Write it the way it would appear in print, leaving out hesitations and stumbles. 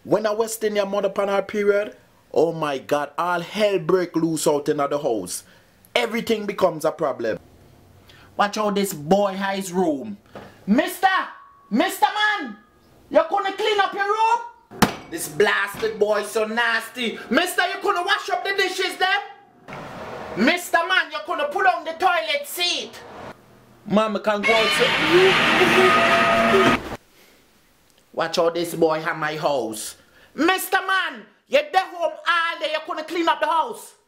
When I was in your mother upon her period, oh my God, all hell break loose out in the house. Everything becomes a problem. Watch out this boy his room. Mister Man, you couldn't clean up your room? This blasted boy so nasty. Mister, you couldn't wash up the dishes them? Mister Man, you couldn't pull on the toilet seat. Mama can go outside. Watch out this boy at my house. Mister Man, you're there home all day, you couldn't clean up the house.